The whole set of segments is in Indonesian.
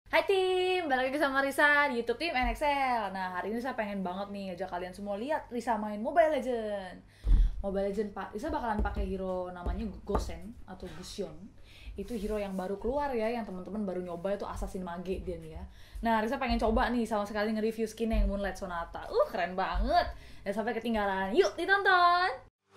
Hai tim, balik lagi sama Risa di YouTube tim NXL. Nah, hari ini saya pengen banget nih ngajak kalian semua lihat Risa main Mobile Legend. Mobile Legend Pak, Risa bakalan pakai hero namanya Gosen atau Gusion. Itu hero yang baru keluar ya, yang teman-teman baru nyoba itu Assassin Mage dia nih ya. Nah, Risa pengen coba nih sama sekali nge-review skinnya yang Moonlight Sonata. Keren banget. Dan sampai ketinggalan. Yuk ditonton.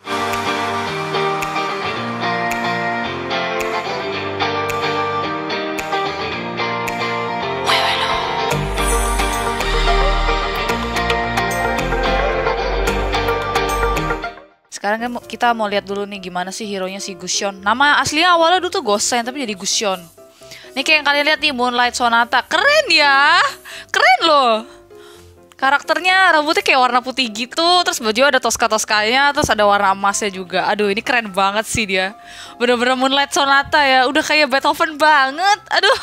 Sekarang kan kita mau lihat dulu nih gimana sih hero-nya si Gusion. Nama aslinya awalnya dulu tuh Gosen tapi jadi Gusion. Nih kayak yang kalian lihat nih Moonlight Sonata. Keren ya. Keren loh. Karakternya rambutnya kayak warna putih gitu, terus baju ada toska-toskanya, terus ada warna emasnya juga. Aduh, ini keren banget sih dia. Bener-bener Moonlight Sonata ya. Udah kayak Beethoven banget. Aduh.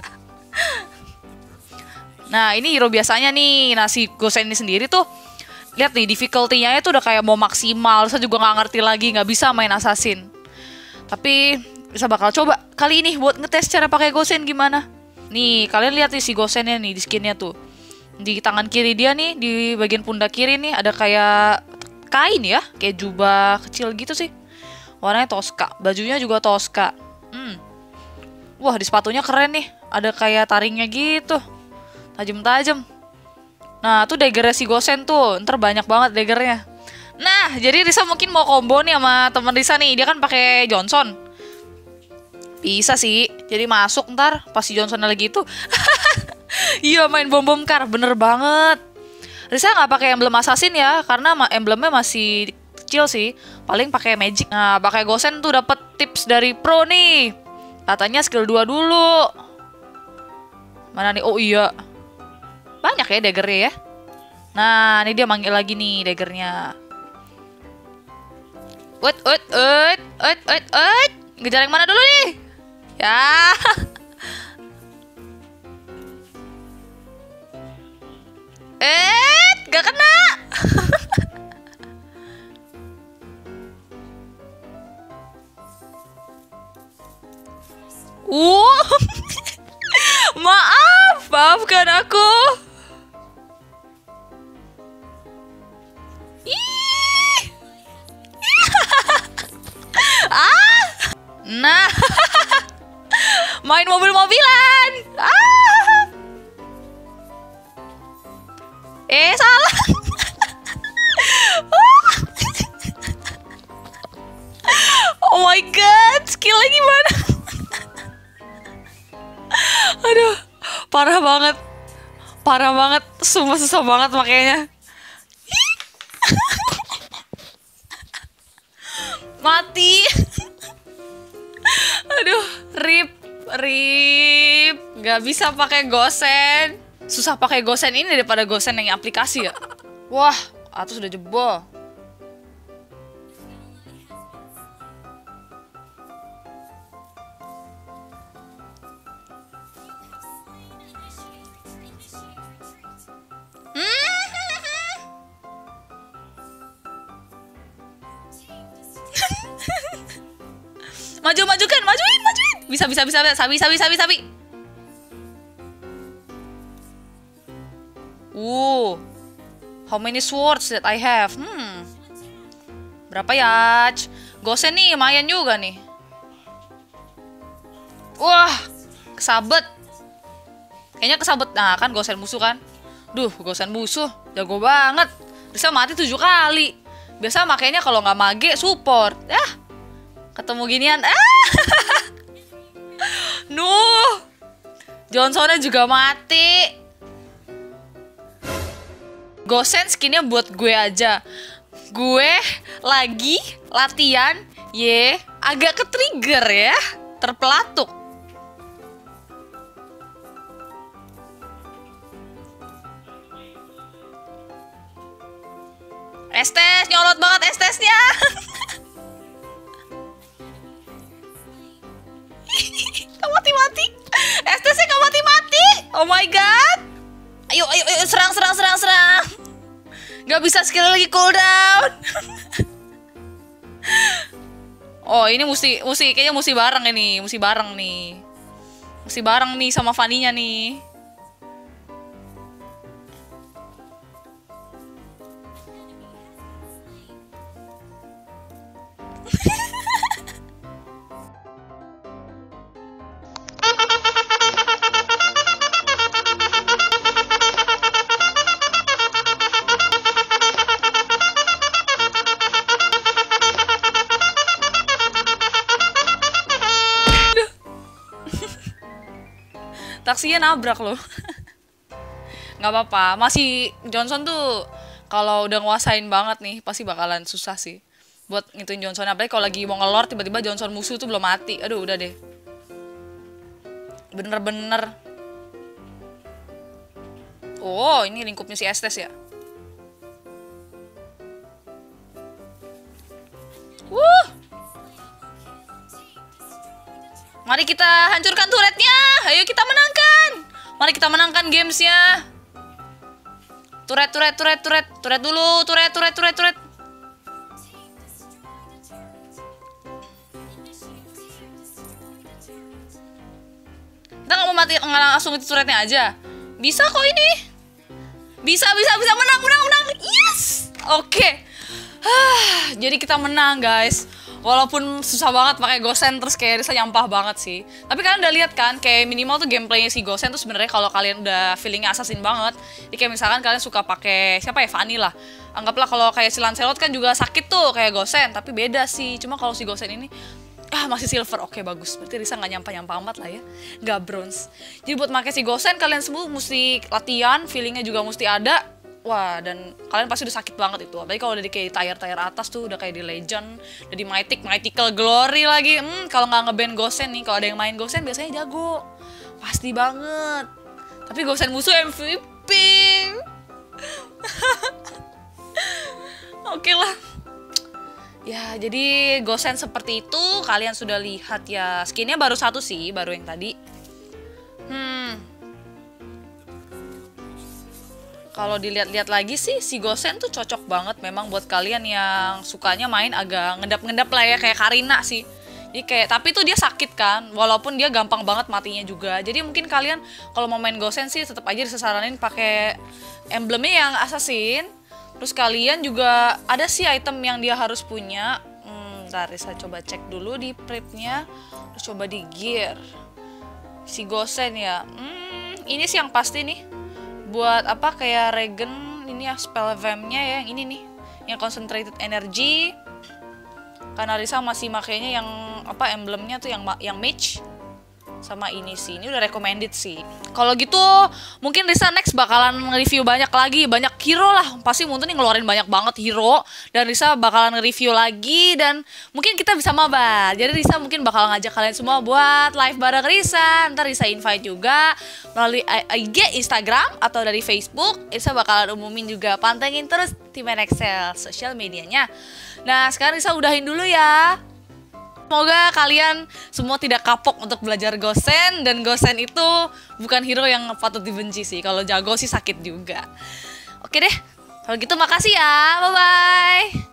Nah, ini hero biasanya nih. Nah, si Gosen ini sendiri tuh lihat nih, difficulty-nya itu udah kayak mau maksimal. Saya juga nggak ngerti lagi, nggak bisa main assassin. Tapi bisa bakal coba kali ini buat ngetes cara pakai Gosen gimana. Nih, kalian lihat nih si Gosennya nih di skinnya tuh. Di tangan kiri dia nih, di bagian pundak kiri nih ada kayak kain ya, kayak jubah kecil gitu sih. Warnanya toska, bajunya juga toska. Wah, di sepatunya keren nih, ada kayak taringnya gitu, tajam-tajam. Nah, tuh daggernya si Gosen tuh, ntar banyak banget daggernya. Nah, jadi Risa mungkin mau combo nih sama temen Risa nih, dia kan pakai Johnson. Bisa sih, jadi masuk ntar pas si Johnson lagi itu. Iya, main bom-bom kar, bener banget. Risa nggak pakai emblem assassin ya, karena emblemnya masih kecil sih. Paling pakai magic. Nah, pakai Gosen tuh dapat tips dari pro nih. Katanya skill 2 dulu. Mana nih? Oh iya. Banyak ya daggernya ya. Nah, ini dia manggil lagi nih daggernya. Ngejar yang mana dulu nih? Ya. Gak kena. Maafkan aku. Ih. Nah, main mobil-mobilan. Salah. Oh my god, skillnya gimana? Aduh, parah banget. Parah banget, sumpah susah banget makanya. Mati. Aduh, rip. Gak bisa pakai Gosen. Susah pakai Gosen ini daripada Gosen yang aplikasi ya. Wah, atas sudah jebol. Majuin. Bisa. Sabi. How many swords that I have? Berapa ya? Gosen nih lumayan juga nih. Wah, kesabet. Kayaknya kesabet. Nah, kan Gosen musuh kan. Duh, Gosen musuh. Jago banget. Bisa mati 7 kali. Biasa makanya kalau nggak mage support. Ketemu ginian. Nuh. Johnsonnya juga mati. Gosen skinnya buat gue aja. Gue lagi latihan. Agak ke-trigger ya. Terpelatuk. Estes, nyolot banget estesnya. Gak mati-mati. Estesnya gak mati-mati. Oh my god. Ayo, serang. Gak bisa skill lagi cooldown. Oh, ini kayaknya mesti bareng ini, mesti bareng nih. Masih bareng nih sama Fanny-nya nih. Taksinya nabrak loh. Nggak apa-apa, masih Johnson tuh kalau udah nguasain banget nih pasti bakalan susah sih buat ngituin Johnson. Apalagi kalau lagi mau ngelor tiba-tiba Johnson musuh tuh belum mati. Aduh udah deh, bener-bener. Oh ini lingkupnya si Estes ya. Mari kita hancurkan turretnya. Ayo kita menangkan. Mari kita menangkan gamesnya. Turret dulu. Turret. Kita nggak mau mati langsung itu turretnya aja. Bisa kok ini. Bisa menang. Yes. Oke. Jadi kita menang guys. Walaupun susah banget pakai Gosen terus kayak Risa nyampah banget sih. Tapi kalian udah lihat kan kayak minimal tuh gameplaynya si Gosen tuh sebenarnya kalau kalian udah feelingnya assassin banget. Jadi kayak misalkan kalian suka pakai siapa ya, Fanny lah. Anggaplah kalau kayak si Lancelot kan juga sakit tuh kayak Gosen, tapi beda sih. Cuma kalau si Gosen ini masih silver. Oke, bagus. Berarti Risa nggak nyampah amat lah ya. Nggak bronze. Jadi buat pakai si Gosen kalian semua mesti latihan, feelingnya juga mesti ada. Wah, dan kalian pasti udah sakit banget itu. Apalagi kalau udah di kayak tier atas tuh, udah kayak di Legend, udah di Mythical Glory lagi. Kalau nggak nge-ban Gosen nih, kalau ada yang main Gosen biasanya jago. Pasti banget. Tapi Gosen musuh MVP. Oke lah. Ya, jadi Gosen seperti itu. Kalian sudah lihat ya. Skinnya baru satu sih, baru yang tadi. Kalau dilihat-lihat lagi sih, si Gosen tuh cocok banget memang buat kalian yang sukanya main agak ngedap-ngedap lah ya, kayak Karina sih. Jadi kayak, tapi tuh dia sakit kan, walaupun dia gampang banget matinya juga. Jadi mungkin kalian kalau mau main Gosen sih tetap aja disaranin pakai emblemnya yang assassin. Terus kalian juga ada sih item yang dia harus punya. Bentar, saya coba cek dulu di prepnya. Terus coba di gear. Si Gosen ya. Ini sih yang pasti nih. Buat apa kayak regen ini ya, spell vamp-nya ya, yang ini nih, yang concentrated energy. Karena Risa masih makainya yang apa emblemnya tuh yang mage sama ini sih. Ini udah recommended sih. Kalau gitu mungkin Risa next bakalan nge-review banyak lagi, banyak hero lah. Pasti Muntun nih ngeluarin banyak banget hero dan Risa bakalan nge-review lagi dan mungkin kita bisa mabar. Jadi Risa mungkin bakal ngajak kalian semua buat live bareng Risa. Ntar Risa invite juga melalui IG, Instagram atau dari Facebook. Risa bakalan umumin juga, pantengin terus Tim NXL sosial medianya. Nah, sekarang Risa udahin dulu ya. Semoga kalian semua tidak kapok untuk belajar Gosen. Dan Gosen itu bukan hero yang patut dibenci sih. Kalau jago sih sakit juga. Oke deh, kalau gitu makasih ya. Bye-bye.